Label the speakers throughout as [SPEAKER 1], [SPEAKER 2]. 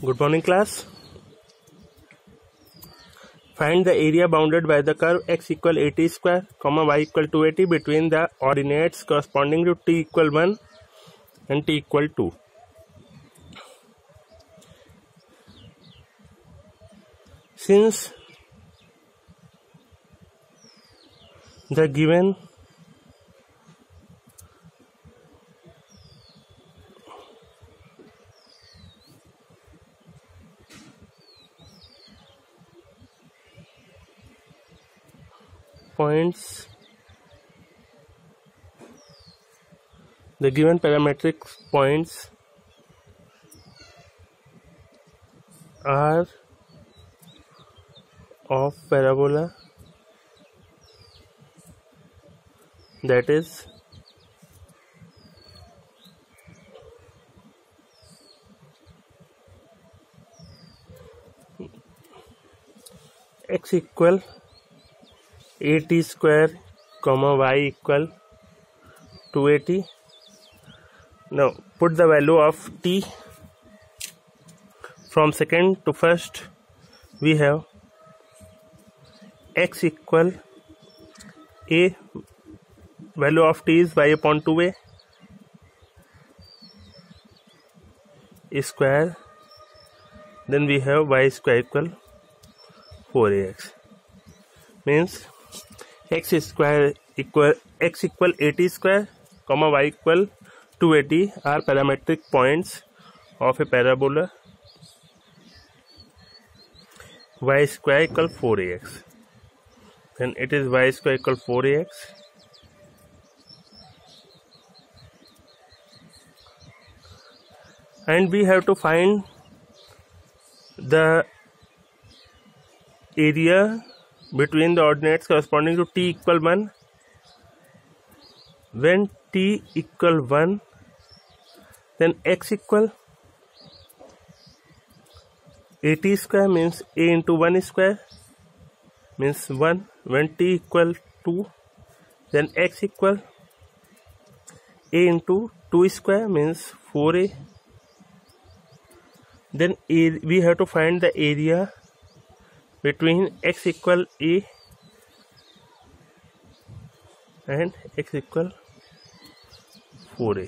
[SPEAKER 1] Good morning, class. Find the area bounded by the curve x equal 80 square, y equal 280 between the ordinates corresponding to t equal 1 and t equal 2. Since the given points, the given parametric points are of parabola, that is x equal 80 square, y equal 280. Now put the value of t from second to first. We have x equal a, value of t is y upon 2a square, then we have y square equal 4ax, means x equal 80 square, y equal 280 are parametric points of a parabola y square equal 4ax. Then it is y square equal 4ax, and we have to find the area between the ordinates corresponding to t equal 1. When t equal 1, then x equal 80 square means a into 1 square means 1. When t equal 2, then x equal a into 2 square means 4a. Then we have to find the area between x equal a and x equal 4a.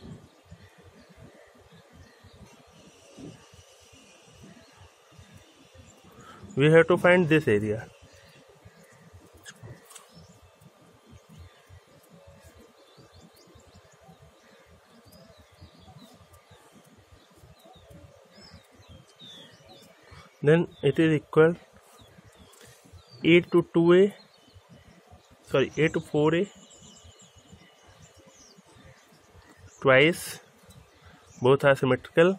[SPEAKER 1] We have to find this area. Then it is equal a to 4a twice, both are symmetrical,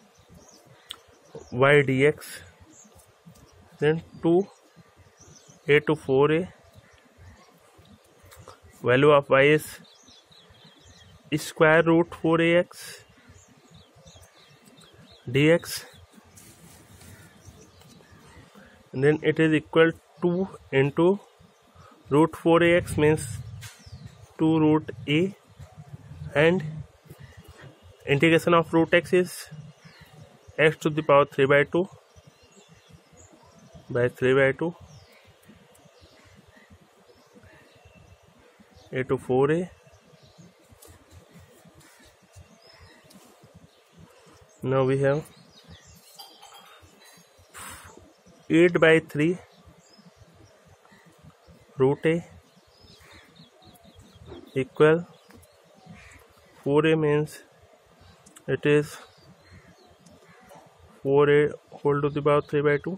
[SPEAKER 1] y dx, then 2a to 4a, value of y is square root 4ax dx, and then it is equal 2 into root 4ax means 2 root a, and integration of root x is x to the power 3 by 2 by 3 by 2 a to 4a. Now we have 8 by 3 root a equal 4a means it is 4a whole to the power 3 by 2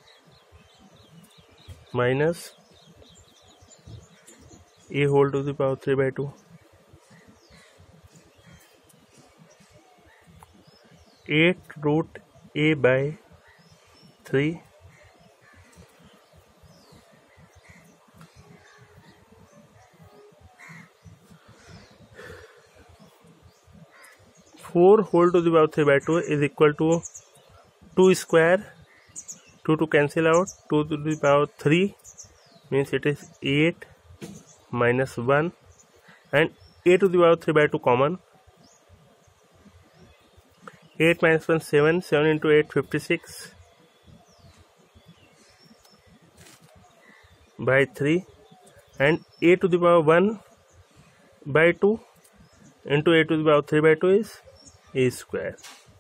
[SPEAKER 1] minus a whole to the power 3 by 2. 8 root a by 3 4 whole to the power 3 by 2 is equal to 2 square, 2 to cancel out, 2 to the power 3 means it is 8 minus 1, and a to the power 3 by 2 common, 8 minus 1 7, 7 into 8 56 by 3, and a to the power 1 by 2 into a to the power 3 by 2 is a square.